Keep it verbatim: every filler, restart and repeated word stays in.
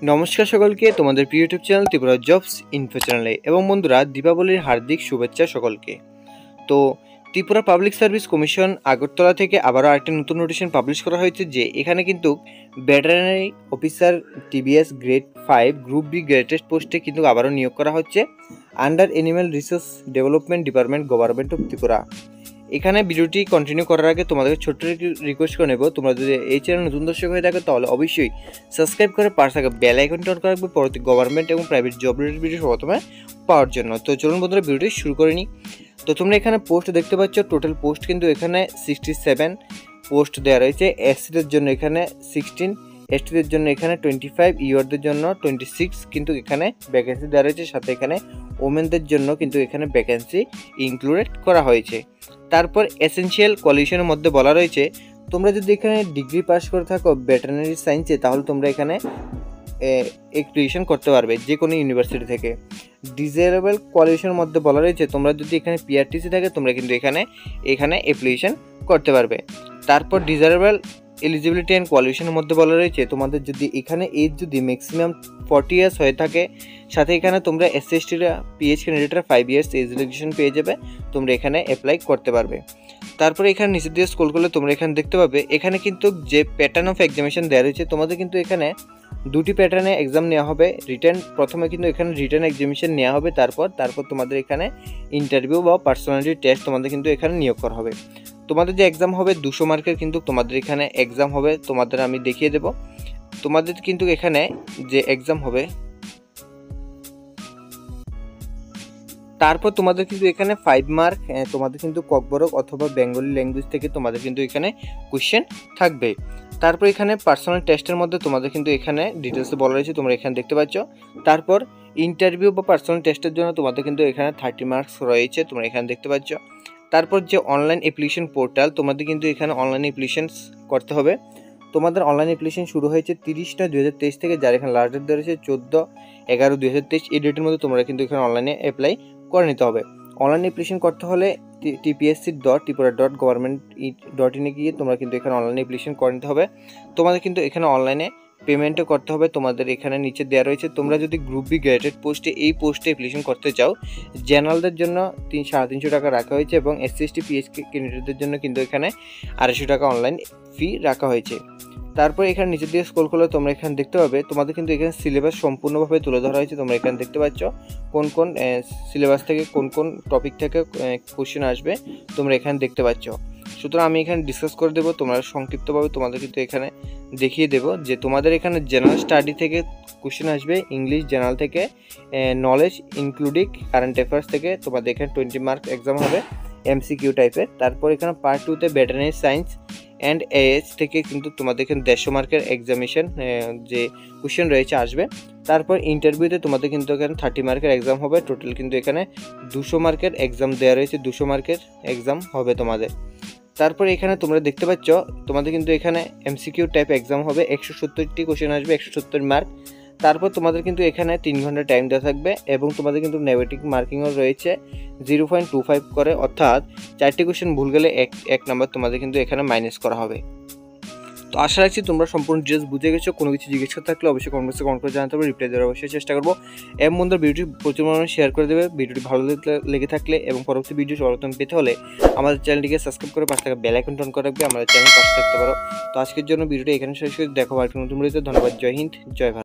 নমস্কার সকলকে, তোমাদের প্রিয় YouTube channel Tripura jobs info চ্যানেলে এবং বন্ধুরা দীপাবলির হার্দিক শুভেচ্ছা সকলকে। তো Tripura public service commission Agartala থেকে আবারও আরেকটি নতুন নোটিশন পাবলিশ করা হয়েছে যে এখানে কিন্তু veterinary officer TBS grade five group B graded পোস্টে কিন্তু আবারও নিয়োগ করা হচ্ছে under animal resource development department government of Tripura. এখানে ভিডিওটি কন্টিনিউ করার আগে তোমাদের ছোট্ট রিকোয়েস্ট করে নেব, তোমরা যদি এই চ্যানেল নতুন দর্শক হয়ে থাকো তাহলে অবশ্যই সাবস্ক্রাইব করে পাশে থাকা বেল আইকনটি অন করে রাখবে পরবর্তী গভর্নমেন্ট এবং প্রাইভেট জব রিলেটেড ভিডিও প্রথমে পাওয়ার জন্য। তো চলুন বন্ধুরা ভিডিওটি শুরু করে নিই। তো তোমরা এখানে পোস্ট দেখতে পাচ্ছ, টোটাল পোস্ট কিন্তু এখানে সিক্সটি সেভেন পোস্ট দেওয়া রয়েছে। এসসিদের জন্য এখানে সিক্সটিন, এসটিদের জন্য এখানে টোয়েন্টি ফাইভ, ইউআরদের জন্য টোয়েন্টি সিক্স কিন্তু এখানে ভ্যাকেন্সি দেওয়া রয়েছে। সাথে এখানে ওমেনদের জন্য কিন্তু এখানে ভ্যাকেন্সি ইনক্লুডেড করা হয়েছে। তারপর এসেনশিয়াল কোয়ালিফিকেশনের মধ্যে বলা রয়েছে তোমরা যদি এখানে ডিগ্রি পাস করে থাকো ভেটেরিনারি সায়েন্সে তাহলে তোমরা এখানে অ্যাপ্লিকেশন করতে পারবে যে কোনো ইউনিভার্সিটি থেকে। ডিজারেবল কোয়ালিফিকেশনের মধ্যে বলা রয়েছে তোমরা যদি এখানে পিআরটিসি থাকে তোমরা কিন্তু এখানে এখানে অ্যাপ্লিকেশন করতে পারবে। তারপর ডিজারেবল এলিজিবিলিটি অ্যান্ড কোয়ালিফিকেশনের মধ্যে বলা রয়েছে তোমাদের যদি এখানে এজ যদি ম্যাক্সিমাম ফর্টি ইয়ার্স হয়ে থাকে, সাথে এখানে তোমরা এস সি এস টিরা পিএইচ ক্যান্ডিডেটরা ফাইভ ইয়ার্স এজ রিলেকশন পেয়ে যাবে, তোমরা এখানে অ্যাপ্লাই করতে পারবে। তারপরে এখানে নিচের দিকে স্ক্রল করলে তোমরা এখানে দেখতে পাবে এখানে কিন্তু যে প্যাটার্ন অফ এক্সামিনেশন দেওয়া রয়েছে তোমাদের কিন্তু এখানে দুটি প্যাটার্নে এক্সাম নেওয়া হবে। রিটার্ন প্রথমে কিন্তু এখানে রিটার্ন এক্সামিনেশন নেওয়া হবে, তারপর তারপর তোমাদের এখানে ইন্টারভিউ বা পার্সোনালিটি টেস্ট তোমাদের কিন্তু এখানে নিয়োগ করা হবে। তোমাদের যে এক্সাম হবে দুশো মার্কের কিন্তু তোমাদের এখানে এক্সাম হবে, তোমাদের আমি দেখিয়ে দেব। তোমাদের কিন্তু এখানে যে এক্সাম হবে তারপর তোমাদের কিন্তু এখানে ফাইভ মার্ক তোমাদের কিন্তু ককবরক অথবা বেঙ্গলি ল্যাঙ্গুয়েজ থেকে তোমাদের কিন্তু এখানে কোশ্চেন থাকবে। তারপর এখানে পার্সোনাল টেস্টের মধ্যে তোমাদের কিন্তু এখানে ডিটেলসে বলা রয়েছে, তোমরা এখানে দেখতে পাচ্ছ। তারপর ইন্টারভিউ বা পার্সোনাল টেস্টের জন্য তোমাদের কিন্তু এখানে থার্টি মার্কস রয়েছে, তোমরা এখানে দেখতে পাচ্ছ। তারপর যে অনলাইন অ্যাপ্লিকেশন পোর্টাল তোমাদের কিন্তু এখানে অনলাইন অ্যাপ্লিকেশন করতে হবে। তোমাদের অনলাইন অ্যাপ্লিকেশন শুরু হয়েছে তিরিশ নয় দুই হাজার তেইশ থেকে, যার এখানে লাস্ট ডেট দেওয়া রয়েছে চোদ্দো এগারো দুই হাজার তেইশ। এই ডেটের মধ্যে তোমরা কিন্তু এখানে অনলাইনে অ্যাপ্লাই করে নিতে হবে। অনলাইন অ্যাপ্লিকেশন করতে হলে TPSC dot Tripura dot government dot ইনে গিয়ে তোমরা কিন্তু এখানে অনলাইনে অ্যাপ্লিকেশন করে নিতে হবে। তোমাদের কিন্তু এখানে অনলাইনে পেমেন্টও করতে হবে। তোমাদের এখানে নিচে দেওয়া রয়েছে তোমরা যদি গ্রুপ বি গ্রেডেড পোস্টে এই পোস্টে অ্যাপ্লিকেশন করতে চাও, জেনারেলদের জন্য তিন সাড়ে তিনশো টাকা রাখা হয়েছে এবং এসসি এসটি পিএইচ ক্যান্ডিডেটদের জন্য কিন্তু এখানে আড়াইশো টাকা অনলাইন ফি রাখা হয়েছে। তারপর এখানে নিচের দিকে স্ক্রল করলে তোমরা এখানে দেখতে পাবে তোমাদের কিন্তু এখানে সিলেবাস সম্পূর্ণভাবে তুলে ধরা হয়েছে। তোমরা এখানে দেখতে পাচ্ছ কোন কোন সিলেবাস থেকে কোন কোন টপিক থেকে কোশ্চেন আসবে তোমরা এখানে দেখতে পাচ্ছ। সুতরাং আমি এখানে ডিসকাস করে দেবো, তোমরা সংক্ষিপ্তভাবে তোমাদের কিন্তু এখানে দেখিয়ে দেবো যে তোমাদের এখানে জেনারেল স্টাডি থেকে কোশ্চেন আসবে, ইংলিশ জেনারেল থেকে, নলেজ ইনক্লুডিং কারেন্ট অ্যাফেয়ার্স থেকে তোমাদের এখানে টোয়েন্টি মার্ক এক্সাম হবে এমসিকিউ টাইপের। তারপর এখানে পার্ট টুতে ভেটেরিনারি সায়েন্স অ্যান্ড এএইচ থেকে কিন্তু তোমাদের এখানে দেড়শো মার্কের এক্সামিনেশন যে কোশ্চেন রয়েছে আসবে। তারপর ইন্টারভিউতে তোমাদের কিন্তু এখানে থার্টি মার্কের এক্সাম হবে। টোটাল কিন্তু এখানে দুশো মার্কের এক্সাম দেওয়া রয়েছে, দুশো মার্কের এক্সাম হবে তোমাদের। তারপর এখানে তোমরা দেখতে পাচ্ছ তোমাদের কিন্তু এখানে এমসিকিউ টাইপ এক্সাম হবে, একশো সত্তরটি কোশ্চেন আসবে, একশো সত্তর মার্ক। তারপর তোমাদের কিন্তু এখানে তিন ঘন্টা টাইম দেওয়া থাকবে এবং তোমাদের কিন্তু নেগেটিভ মার্কিংও রয়েছে জিরো পয়েন্ট টু ফাইভ করে, অর্থাৎ চারটি কোশ্চেন ভুল গেলে এক এক নাম্বার তোমাদের কিন্তু এখানে মাইনাস করা হবে। তো আশা রাখছি তোমরা সম্পূর্ণ ডিটেলস বুঝে গেছো। কোনো কিছু জিজ্ঞেস করতে থাকলে অবশ্যই কমেন্টসে কমেন্ট করে জানাতে হবে, রিপ্লাই দেওয়ার অবশ্যই চেষ্টা করবো। এবং বন্ধুরা ভিডিওটি প্রচুর পরিমাণে শেয়ার করে দেবে। ভিডিওটি ভালো লেগে থাকলে এবং পরবর্তী ভিডিও সর্বপ্রথম পেতে হলে আমাদের চ্যানেলটিকে সাবস্ক্রাইব করে পাশে থাকা বেল আইকনটি অন করে রাখবে, আমাদের চ্যানেল পাশে থাকতে পারো। তো আজকের জন্য ভিডিওটি এখানে শেষ করে দেখো আর নতুন ভিডিওতে। ধন্যবাদ। জয় হিন্দ, জয় ভারত।